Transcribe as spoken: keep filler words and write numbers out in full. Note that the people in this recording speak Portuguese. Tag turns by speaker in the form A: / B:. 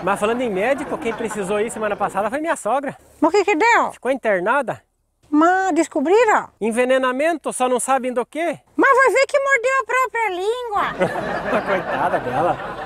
A: Mas falando em médico, quem precisou ir semana passada foi minha sogra.
B: Mas o que que deu?
A: Ficou internada.
B: Mas descobriram?
A: Envenenamento, só não sabem do quê.
B: Mas vai ver que mordeu a própria língua.
A: Coitada dela.